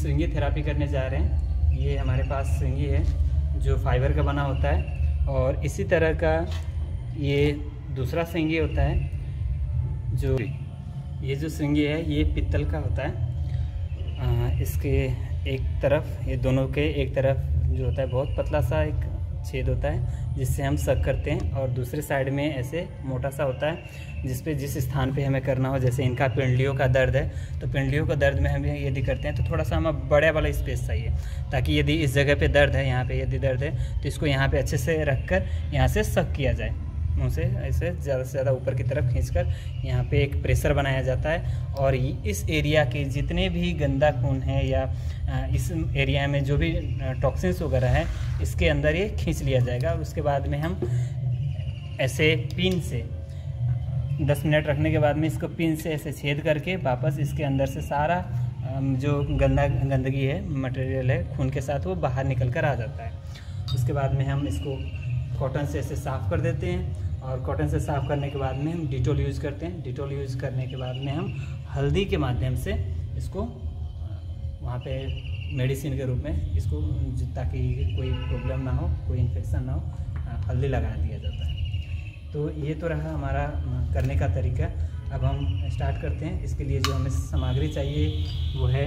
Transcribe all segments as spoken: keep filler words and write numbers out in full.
Shringi therapy करने जा रहे हैं। ये हमारे पास श्रृंगी है जो फाइबर का बना होता है, और इसी तरह का ये दूसरा श्रृंगी होता है। जो ये जो श्रृंगी है ये पित्तल का होता है। आ, इसके एक तरफ, ये दोनों के एक तरफ जो होता है बहुत पतला सा एक छेद होता है जिससे हम सक करते हैं, और दूसरे साइड में ऐसे मोटा सा होता है जिस पे जिस स्थान पे हमें करना हो। जैसे इनका पिंडलियों का दर्द है तो पिंडलियों का दर्द में हम यदि करते हैं तो थोड़ा सा हमें बड़े वाला स्पेस चाहिए, ताकि यदि इस जगह पे दर्द है, यहाँ पे यदि दर्द है तो इसको यहाँ पे अच्छे से रख कर यहाँ से सक किया जाए। मुँह से ऐसे ज़्यादा से ज़्यादा ऊपर की तरफ खींचकर यहाँ पे एक प्रेशर बनाया जाता है, और इस एरिया के जितने भी गंदा खून है या इस एरिया में जो भी टॉक्सिन्स वगैरह है इसके अंदर ये खींच लिया जाएगा। उसके बाद में हम ऐसे पिन से दस मिनट रखने के बाद में इसको पिन से ऐसे छेद करके वापस इसके अंदर से सारा जो गंदा गंदगी है, मटेरियल है खून के साथ, वो बाहर निकल कर आ जाता है। उसके बाद में हम इसको कॉटन से ऐसे साफ़ कर देते हैं, और कॉटन से साफ़ करने के बाद में हम डिटॉल यूज़ करते हैं। डिटॉल यूज़ करने के बाद में हम हल्दी के माध्यम से इसको वहाँ पे मेडिसिन के रूप में इसको, ताकि कोई प्रॉब्लम ना हो, कोई इन्फेक्शन ना हो, हल्दी लगा दिया जाता है। तो ये तो रहा हमारा करने का तरीका। अब हम स्टार्ट करते हैं। इसके लिए जो हमें सामग्री चाहिए वो है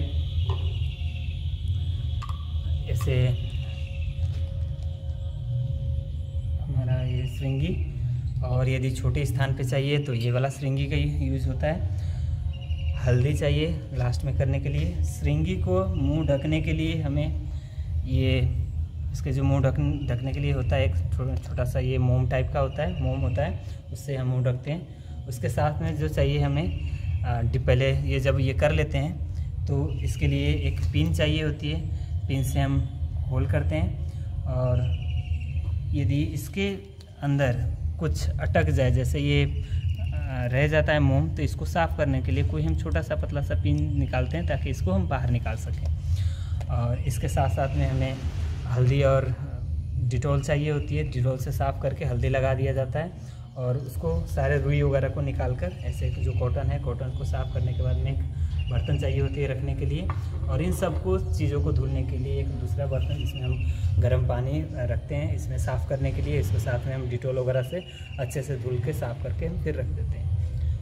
ऐसे हमारा ये श्रृंगी, और यदि छोटे स्थान पे चाहिए तो ये वाला श्रृंगी का यूज़ होता है। हल्दी चाहिए लास्ट में करने के लिए। श्रृंगी को मुंह ढकने के लिए हमें ये, इसके जो मुंह ढक ढकने के लिए होता है एक छोटा छोटा सा ये मोम टाइप का होता है, मोम होता है, उससे हम मुंह ढकते हैं। उसके साथ में जो चाहिए हमें, पहले ये जब ये कर लेते हैं तो इसके लिए एक पिन चाहिए होती है। पिन से हम होल करते हैं, और यदि इसके अंदर कुछ अटक जाए, जैसे ये रह जाता है मोम, तो इसको साफ़ करने के लिए कोई हम छोटा सा पतला सा पिन निकालते हैं ताकि इसको हम बाहर निकाल सकें। और इसके साथ साथ में हमें हल्दी और डिटॉल चाहिए होती है। डिटॉल से साफ़ करके हल्दी लगा दिया जाता है, और उसको सारे रुई वगैरह को निकाल कर ऐसे जो कॉटन है, कॉटन को साफ़ करने के बाद में एक बर्तन चाहिए होती है रखने के लिए, और इन सब को चीज़ों को धुलने के लिए एक दूसरा बर्तन जिसमें हम गर्म पानी रखते हैं इसमें साफ़ करने के लिए। इसके साथ में हम डिटॉल वगैरह से अच्छे से धुल के साफ़ करके हम फिर रख देते हैं।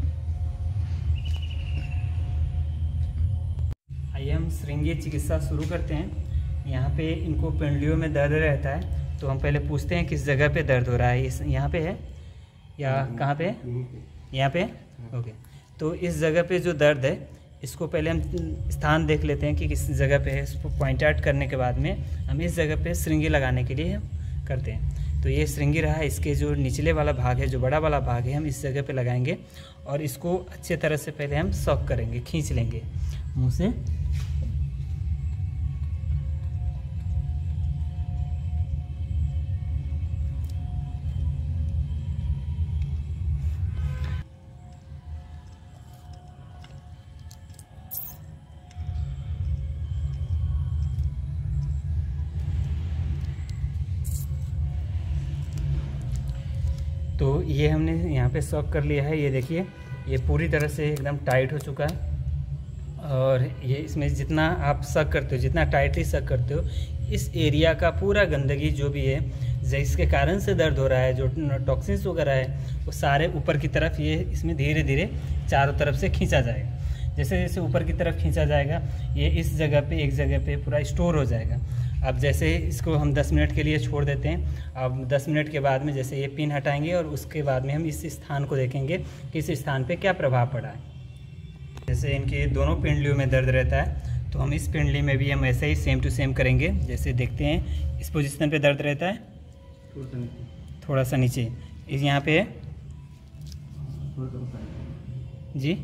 आइए हम श्रृंगी चिकित्सा शुरू करते हैं। यहाँ पे इनको पिंडलियों में दर्द रहता है, तो हम पहले पूछते हैं किस जगह पे दर्द हो रहा है। इस यहाँ पे है या कहाँ पे? यहाँ पे। ओके, तो इस जगह पे जो दर्द है इसको पहले हम स्थान देख लेते हैं कि किस जगह पे है। इसको पॉइंट आउट करने के बाद में हम इस जगह पे श्रृंगी लगाने के लिए करते हैं। तो ये श्रृंगी रहा, इसके जो निचले वाला भाग है, जो बड़ा वाला भाग है, हम इस जगह पे लगाएंगे, और इसको अच्छे तरह से पहले हम सॉक करेंगे, खींच लेंगे मुँह से। तो ये हमने यहाँ पे सॉक कर लिया है। ये देखिए, ये पूरी तरह से एकदम टाइट हो चुका है, और ये इसमें जितना आप सक करते हो, जितना टाइटली सक करते हो, इस एरिया का पूरा गंदगी जो भी है, जिसके कारण से दर्द हो रहा है, जो टॉक्सिन्स वगैरह है, वो सारे ऊपर की तरफ ये इसमें धीरे धीरे चारों तरफ से खींचा जाएगा। जैसे जैसे ऊपर की तरफ खींचा जाएगा, ये इस जगह पे एक जगह पे पूरा स्टोर हो जाएगा। अब जैसे इसको हम दस मिनट के लिए छोड़ देते हैं। अब दस मिनट के बाद में जैसे ये पिन हटाएंगे, और उसके बाद में हम इस स्थान को देखेंगे कि इस स्थान पे क्या प्रभाव पड़ा है। जैसे इनके दोनों पिंडलियों में दर्द रहता है, तो हम इस पिंडली में भी हम ऐसे ही सेम टू सेम करेंगे। जैसे देखते हैं इस पोजीशन पे दर्द रहता है, थोड़ा सा नीचे, इस यहाँ पे है जी,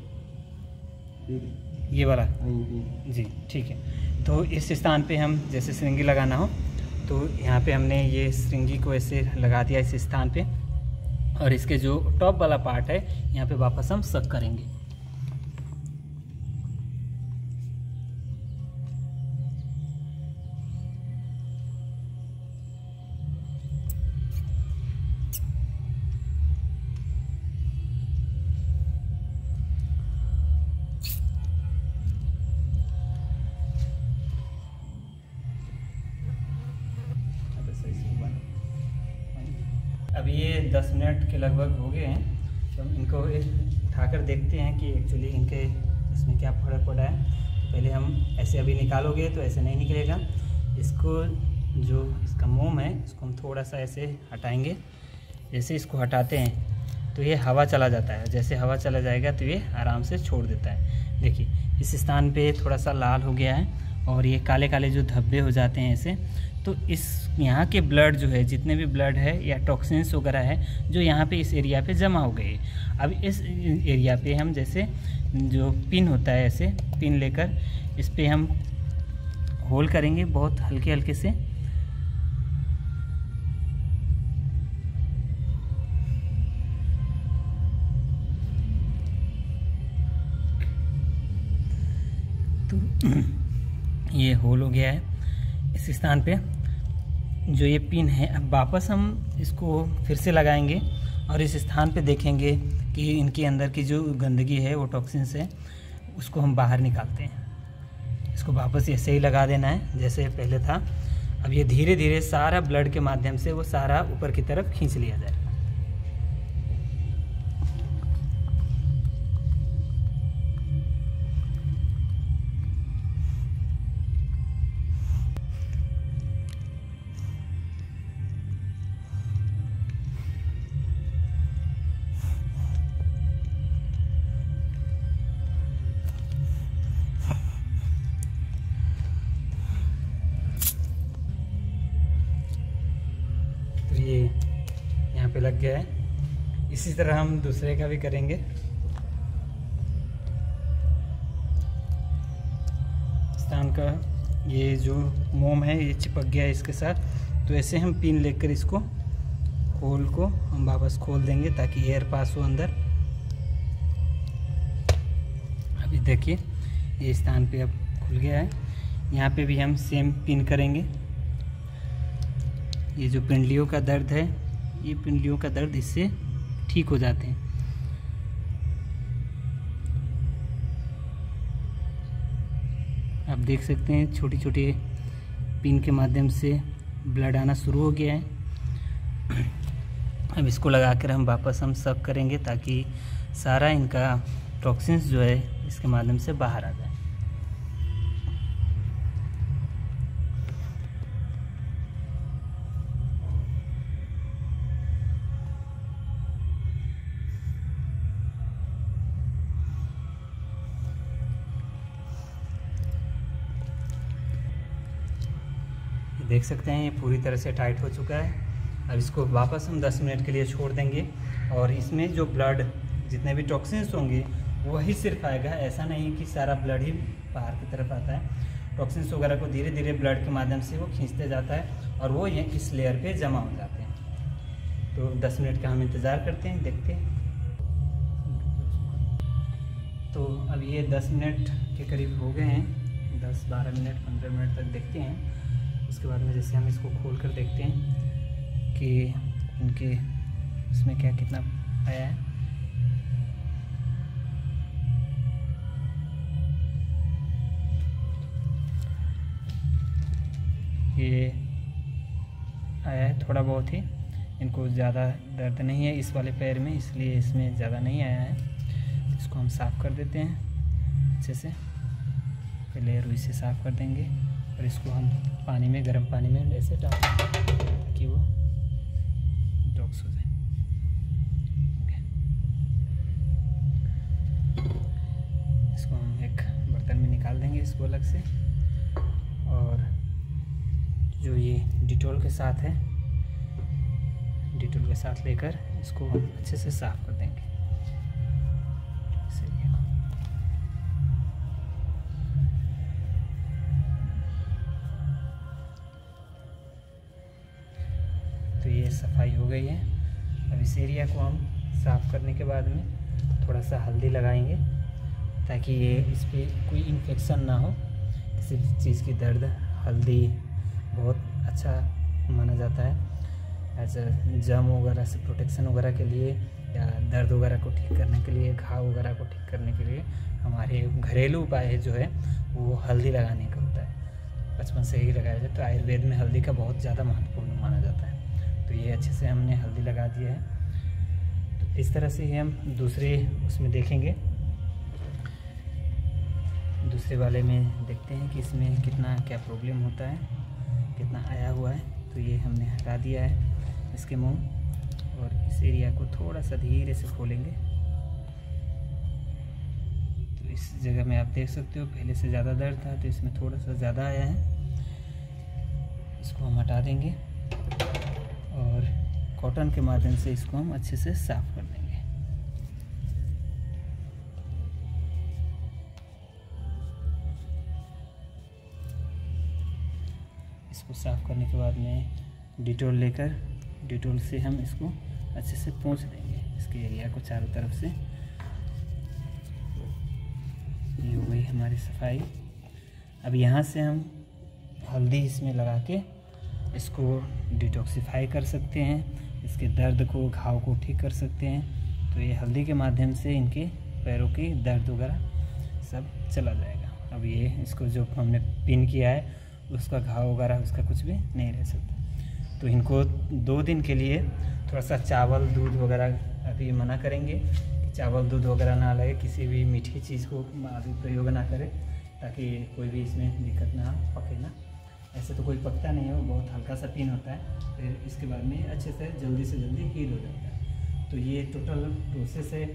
ये वाला जी, ठीक है। तो इस स्थान पे हम जैसे श्रृंगी लगाना हो, तो यहाँ पे हमने ये श्रृंगी को ऐसे लगा दिया इस स्थान पे, और इसके जो टॉप वाला पार्ट है यहाँ पे वापस हम सक करेंगे। अभी ये दस मिनट के लगभग हो गए हैं, तो हम इनको उठाकर देखते हैं कि एक्चुअली इनके इसमें क्या फर्क पड़ा है। तो पहले हम ऐसे अभी निकालोगे तो ऐसे नहीं निकलेगा, इसको जो इसका मोम है इसको हम थोड़ा सा ऐसे हटाएंगे। जैसे इसको हटाते हैं तो ये हवा चला जाता है, जैसे हवा चला जाएगा तो ये आराम से छोड़ देता है। देखिए इस स्थान पे थोड़ा सा लाल हो गया है और ये काले काले जो धब्बे हो जाते हैं ऐसे, तो इस यहाँ के ब्लड जो है, जितने भी ब्लड है या टॉक्सिन्स वगैरह है जो यहाँ पे इस एरिया पे जमा हो गए। अब इस एरिया पे हम जैसे जो पिन होता है ऐसे पिन लेकर इस पे हम होल करेंगे बहुत हल्के हल्के से। तो ये होल हो गया है इस स्थान पे जो ये पिन है। अब वापस हम इसको फिर से लगाएंगे और इस स्थान पे देखेंगे कि इनके अंदर की जो गंदगी है वो टॉक्सिन्स है उसको हम बाहर निकालते हैं। इसको वापस ऐसे ही लगा देना है जैसे पहले था। अब ये धीरे धीरे सारा ब्लड के माध्यम से वो सारा ऊपर की तरफ खींच लिया जाएगा। ये यहाँ पे लग गया है। इसी तरह हम दूसरे का भी करेंगे। स्थान का ये जो मोम है ये चिपक गया है इसके साथ, तो ऐसे हम पिन लेकर इसको होल को हम वापस खोल देंगे ताकि एयर पास हो अंदर। अभी देखिए ये स्थान पे अब खुल गया है। यहाँ पे भी हम सेम पिन करेंगे। ये जो पिंडलियों का दर्द है, ये पिंडलियों का दर्द इससे ठीक हो जाते हैं। आप देख सकते हैं छोटी छोटी पिन के माध्यम से ब्लड आना शुरू हो गया है। अब इसको लगाकर हम वापस हम सक करेंगे ताकि सारा इनका टॉक्सिन्स जो है इसके माध्यम से बाहर आ जाए। देख सकते हैं ये पूरी तरह से टाइट हो चुका है। अब इसको वापस हम दस मिनट के लिए छोड़ देंगे और इसमें जो ब्लड जितने भी टॉक्सिन्स होंगे वही सिर्फ आएगा। ऐसा नहीं कि सारा ब्लड ही बाहर की तरफ आता है। टॉक्सिन्स वगैरह को धीरे धीरे ब्लड के माध्यम से वो खींचते जाता है और वो ये इस लेयर पे जमा हो जाते हैं। तो दस मिनट का हम इंतज़ार करते हैं, देखते हैं। तो अब ये दस मिनट के करीब हो गए हैं, दस बारह मिनट पंद्रह मिनट तक देखते हैं। उसके बाद में जैसे हम इसको खोल कर देखते हैं कि इनके इसमें क्या कितना आया है। ये आया है थोड़ा बहुत ही, इनको ज़्यादा दर्द नहीं है इस वाले पैर में, इसलिए इसमें ज़्यादा नहीं आया है। इसको हम साफ़ कर देते हैं अच्छे से। पहले रुई से साफ़ कर देंगे और इसको हम पानी में, गर्म पानी में ऐसे डाल देंगे ताकि वो डिटॉक्स हो जाए। इसको हम एक बर्तन में निकाल देंगे इसको अलग से, और जो ये डिटॉल के साथ है, डिटॉल के साथ लेकर इसको हम अच्छे से साफ़ कर देंगे। तो ये सफाई हो गई है। अब इस एरिया को हम साफ़ करने के बाद में थोड़ा सा हल्दी लगाएंगे ताकि ये इस पर कोई इन्फेक्शन ना हो, किसी चीज़ की दर्द। हल्दी बहुत अच्छा माना जाता है एज अ जम वगैरह से प्रोटेक्शन वगैरह के लिए, या दर्द वगैरह को ठीक करने के लिए, घाव वगैरह को ठीक करने के लिए हमारे घरेलू उपाय है जो है वो हल्दी लगाने का होता है। बचपन से ही लगाया जाए तो आयुर्वेद में हल्दी का बहुत ज़्यादा महत्वपूर्ण माना जाता है। तो तो ये अच्छे से हमने हल्दी लगा दिया है। तो इस तरह से ही हम दूसरे उसमें देखेंगे, दूसरे वाले में देखते हैं कि इसमें कितना क्या प्रॉब्लम होता है, कितना आया हुआ है। तो ये हमने हटा दिया है इसके मुंह, और इस एरिया को थोड़ा सा धीरे से खोलेंगे। तो इस जगह में आप देख सकते हो पहले से ज़्यादा दर्द था, तो इसमें थोड़ा सा ज़्यादा आया है। इसको हम हटा देंगे और कॉटन के माध्यम से इसको हम अच्छे से साफ़ कर देंगे। इसको साफ़ करने के बाद में डिटॉल लेकर डिटॉल से हम इसको अच्छे से पोंछ देंगे, इसके एरिया को चारों तरफ से। ये हो गई हमारी सफाई। अब यहाँ से हम हल्दी इसमें लगा के इसको डिटॉक्सिफाई कर सकते हैं, इसके दर्द को, घाव को ठीक कर सकते हैं। तो ये हल्दी के माध्यम से इनके पैरों की दर्द वगैरह सब चला जाएगा। अब ये इसको जो हमने पिन किया है उसका घाव वगैरह उसका कुछ भी नहीं रह सकता। तो इनको दो दिन के लिए थोड़ा सा चावल दूध वगैरह अभी मना करेंगे, चावल दूध वगैरह ना लगे, किसी भी मीठी चीज़ को अभी प्रयोग ना करें, ताकि कोई भी इसमें दिक्कत ना पके ना। ऐसे तो कोई पकता नहीं है, वो बहुत हल्का सा पिन होता है, फिर इसके बाद में अच्छे से जल्दी से जल्दी हील हो जाता है। तो ये टोटल प्रोसेस है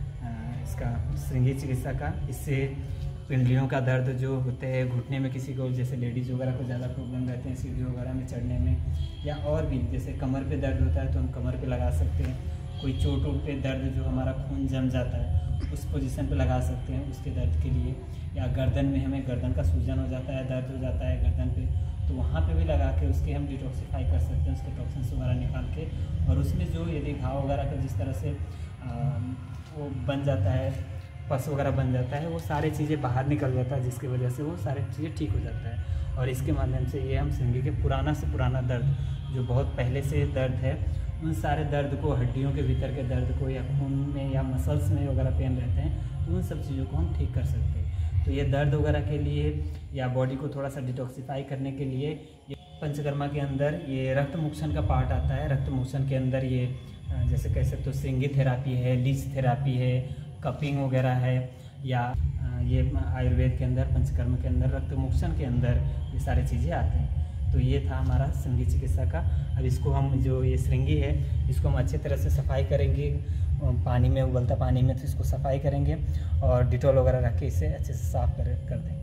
इसका श्रृंगी चिकित्सा का। इससे पिंडलियों का दर्द जो होते हैं, घुटने में किसी को, जैसे लेडीज़ वगैरह को ज़्यादा प्रॉब्लम रहते हैं सीढ़ियों वगैरह में चढ़ने में, या और भी जैसे कमर पे दर्द होता है तो हम कमर पे लगा सकते हैं। कोई चोट वोट पे दर्द जो हमारा खून जम जाता है उस पोजीशन पे लगा सकते हैं उसके दर्द के लिए, या गर्दन में हमें गर्दन का सूजन हो जाता है, दर्द हो जाता है गर्दन पे, तो वहाँ पे भी लगा के उसके हम डिटॉक्सिफाई कर सकते हैं, उसके टॉक्सिन्स वगैरह निकाल के। और उसमें जो यदि घाव वगैरह का जिस तरह से आ, वो बन जाता है, पस वगैरह बन जाता है, वो सारी चीज़ें बाहर निकल जाता है, जिसकी वजह से वो सारी चीज़ें ठीक हो जाता है। और इसके माध्यम से ये हम श्रृंगी के पुराना से पुराना दर्द, जो बहुत पहले से दर्द है, उन सारे दर्द को, हड्डियों के भीतर के दर्द को, या खून में या मसल्स में वगैरह पेन रहते हैं, तो उन सब चीज़ों को हम ठीक कर सकते हैं। तो ये दर्द वगैरह के लिए या बॉडी को थोड़ा सा डिटॉक्सिफाई करने के लिए ये पंचकर्मा के अंदर ये रक्त मोक्षण का पार्ट आता है। रक्त मोक्षण के अंदर ये जैसे कह सकते हो श्रृंगी थेरापी है, लीच थेरापी है, कपिंग वगैरह है, या ये आयुर्वेद के अंदर, पंचकर्म के अंदर, रक्त मोक्षण के अंदर ये सारी चीज़ें आते हैं। तो ये था हमारा श्रृंगी चिकित्सा का। अब इसको हम, जो ये श्रृंगी है, इसको हम अच्छे तरह से सफाई करेंगे, पानी में, उबलता पानी में, तो इसको सफाई करेंगे और डिटॉल वगैरह रख के इसे अच्छे से साफ़ कर कर देंगे।